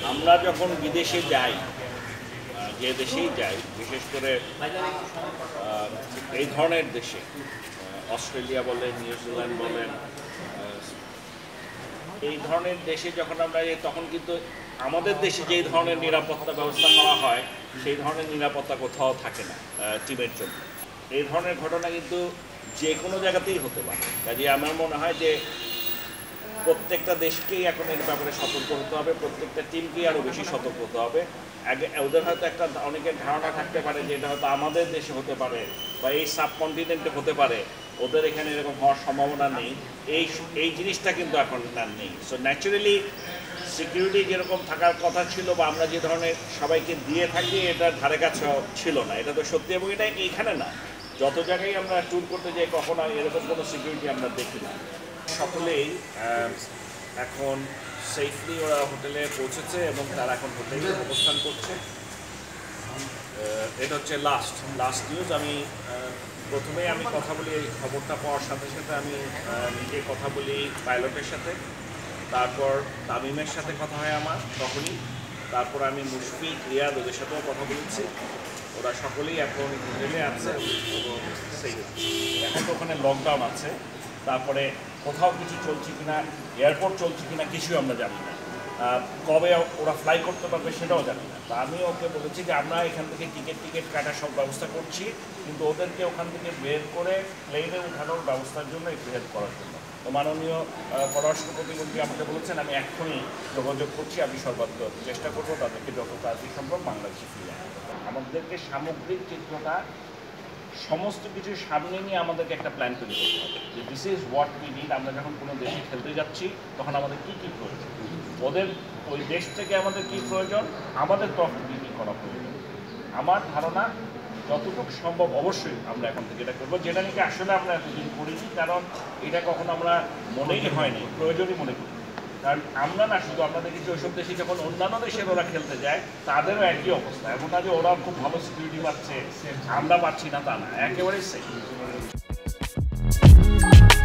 আমরা যখন বিদেশে যাই, যে দেশেই যাই, বিশেষ করে এই ধরনের দেশে, অস্ট্রেলিয়া বলেন, নিউজিল্যান্ড বলেন, এই ধরনের দেশে যখন আমরা যাই তখন কিন্তু আমাদের দেশে যেই ধরনের নিরাপত্তা ব্যবস্থা করা হয় সেই ধরনের নিরাপত্তা কোথাও থাকে না টিমের জন্য। এই ধরনের ঘটনা কিন্তু যে কোনো জায়গাতেই হতে পারে। কাজে আমার মনে হয় যে প্রত্যেকটা দেশকেই এখন এর ব্যাপারে সতর্ক হতে হবে, প্রত্যেকটা টিমকেই আরও বেশি সতর্ক হতে হবে। ওদের হয়তো একটা অনেকের ধারণা থাকতে পারে যে এটা হয়তো আমাদের দেশে হতে পারে বা এই সাবকন্টিনেন্টে হতে পারে, ওদের এখানে এরকম হওয়ার সম্ভাবনা নেই। এই জিনিসটা কিন্তু এখন আর নেই। সো ন্যাচারালি সিকিউরিটি যেরকম থাকার কথা ছিল বা আমরা যে ধরনের সবাইকে দিয়ে থাকি এটার ধারে কাছে ছিল না, এটা তো সত্যি। এবং এটা এইখানে না, যত জায়গায় আমরা ট্যুর করতে যাই কখনো এরকম কোনো সিকিউরিটি আমরা দেখি না। সকলেই এখন সেফলি ওরা হোটেলে পৌঁছেছে এবং তারা এখন হোটেলে অবস্থান করছে। এটা হচ্ছে লাস্ট নিউজ। আমি প্রথমেই কথা বলি, এই খবরটা পাওয়ার সাথে সাথে আমি নিজে কথা বলি পাইলটের সাথে, তারপর তামিমের সাথে কথা হয় আমার তখনই, তারপর আমি মুশফিক, রিয়াদ ওদের সাথেও কথা বলেছি। ওরা সকলেই এখন হোটেলে আছে এবং এখন তো ওখানে লকডাউন আছে। তারপরে কোথাও কিছু চলছে কিনা, এয়ারপোর্ট চলছে কিনা কিছুই আমরা জানি না, কবে ওরা ফ্লাই করতে পারবে সেটাও জানি না। তা আমি ওকে বলেছি যে আমরা এখান থেকে টিকিট কাটার সব ব্যবস্থা করছি, কিন্তু ওদেরকে ওখান থেকে বের করে প্লেনে উঠানোর ব্যবস্থার জন্য একটু হেল্প করার জন্য। তো মাননীয় পররাষ্ট্র প্রতিমন্ত্রী আমাকে বলেছেন আমি এখনই যোগাযোগ করছি, আমি সর্বাত্মক চেষ্টা করবো তাদেরকে যত তাড়াতাড়ি সম্ভব বাংলাদেশে ফিরে আনতে। আমাদেরকে সামগ্রিক চিত্রটা সমস্ত কিছু সামনে নিয়ে আমাদেরকে একটা প্ল্যান তৈরি করতে হবে যে this is what we need. আমরা যখন কোনো দেশে খেলতে যাচ্ছি তখন আমাদের কী কী প্রয়োজন, ওদের ওই দেশ থেকে আমাদের কী প্রয়োজন, আমাদের তরফ থেকে কী করা প্রয়োজন। আমার ধারণা যতটুকু সম্ভব অবশ্যই আমরা এখন থেকে এটা করবো, যেটা নাকি আসলে আমরা এতদিন করিনি, কারণ এটা কখনো আমরা মনেই হয়নি, প্রয়োজনই মনে করি। কারণ আমরা না শুধু আমরা দেখেছি ওইসব দেশে যখন অন্যান্য দেশের ওরা খেলতে যায় তাদেরও একই অবস্থা, এমন না যে ওরা খুব ভালো সিকিউরিটি পাচ্ছে আমরা পাচ্ছি না, তা না, একেবারেই সেম।